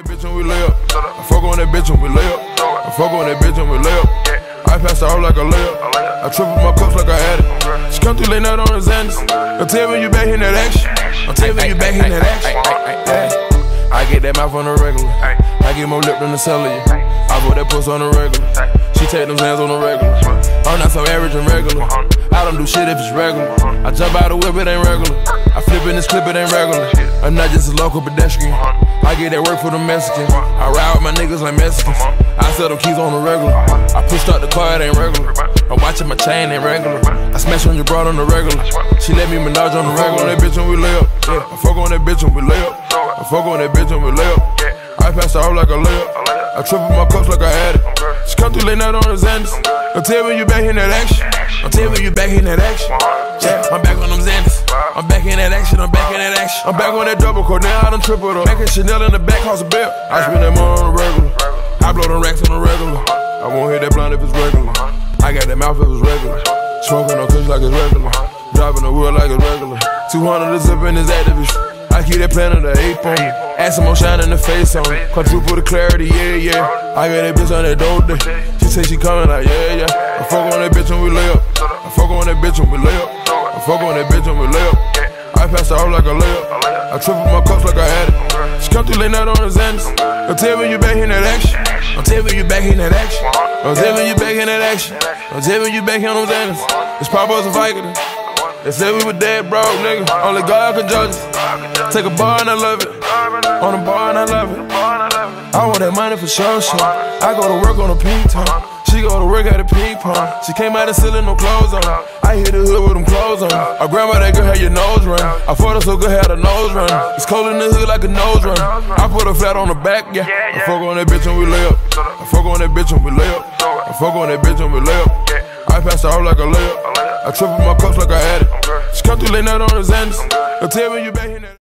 that bitch when we lay up. I fuck on that bitch when we lay up. I fuck on that bitch when we lay up. I pass her out like a layup. I triple my cups like I had it. She come through late night on the Xanax. Don't tell me you back in that action. Don't tell me you back in that action. I get that mouth on the regular. I get more lip than the cellular. I put that puss on the regular. She take them hands on the regular. I'm not so average and regular. I don't do shit if it's regular. I jump out the whip, it ain't regular. I flip in this clip, it ain't regular. I'm not just a local pedestrian. I get that work for the Mexicans. I ride with my niggas like Mexicans. I sell them keys on the regular. I pushed out the car, it ain't regular. I'm watching my chain, ain't regular. I smash on your broad on the regular. She let me menage on the regular. That bitch when we lay up. I fuck on that bitch when we lay up. I fuck on that bitch when we lay up. I pass her out like a layup. I triple my cups like I had it. She come through late night on the Xanax. Don't tell me you back in that action. Don't tell me you back in that action. Yeah, I'm back on them Xanax. I'm back in that action, I'm back in that action. I'm back on that double coat, now I done tripled up. Back in Chanel in the back, house a belt. I spend that money on the regular. I blow them racks on the regular. I won't hit that blunt if it's regular. I got that mouth if it's regular. Smoking on kush like it's regular. Driving the wheel like it's regular. 200 to zip in his activist. I keep that plan of the 8 on. Add some more shine in the face on. Quadruple the clarity, yeah, yeah. I got that bitch on that dope day. She say she coming like, yeah, yeah. I fuck on that bitch when we lay up. I fuck on that bitch when we lay up. I fuck on that bitch when we lay up. I pass her out like a layup. I triple my cups like I had it. She come through late night on the Xanax. Don't tell me you back in that action. Don't tell me you back in that action. Don't tell me you back in that action. Don't tell me you back in on Xanax. It's Papa's a Viking. They said we were dead broke, nigga. Only God can judge us. Take a bar and I love it. On a bar and I love it. I want that money for sure, sure. I go to work on a ping pong. She go to work at a ping pong. She came out of ceiling, no clothes on. I hit the hood with them clothes on. I grandma that girl had your nose run. I fought her so good, had a nose run. It's cold in the hood like a nose run. I put her flat on the back, yeah. I fuck on that bitch when we lay up. I fuck on that bitch when we lay up. I fuck on that bitch when we lay up. I pass her out like a layup. I triple my cups like I had it. She come through late night on the Xanax. Don't tell me you back in that.